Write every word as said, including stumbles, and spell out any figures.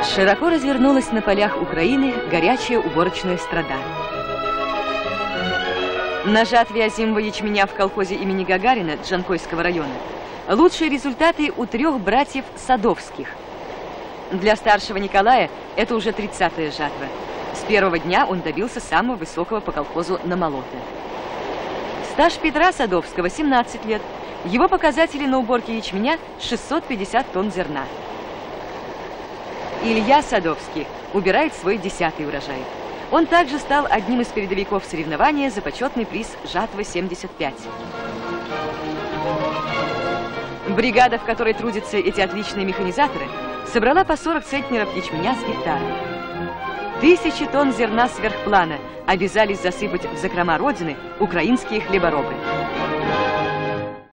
Широко развернулась на полях Украины горячая уборочная страда. На жатве озимого ячменя в колхозе имени Гагарина Джанкойского района лучшие результаты у трех братьев Садовских. Для старшего Николая это уже тридцатая жатва. С первого дня он добился самого высокого по колхозу намолота. Стаж Петра Садовского семнадцать лет. Его показатели на уборке ячменя шестьсот пятьдесят тонн зерна. Илья Садовский убирает свой десятый урожай. Он также стал одним из передовиков соревнования за почетный приз «Жатва семьдесят пять». Бригада, в которой трудятся эти отличные механизаторы, собрала по сорок центнеров ячменя с гектара. Тысячи тонн зерна сверхплана обязались засыпать в закрома Родины украинские хлеборобы.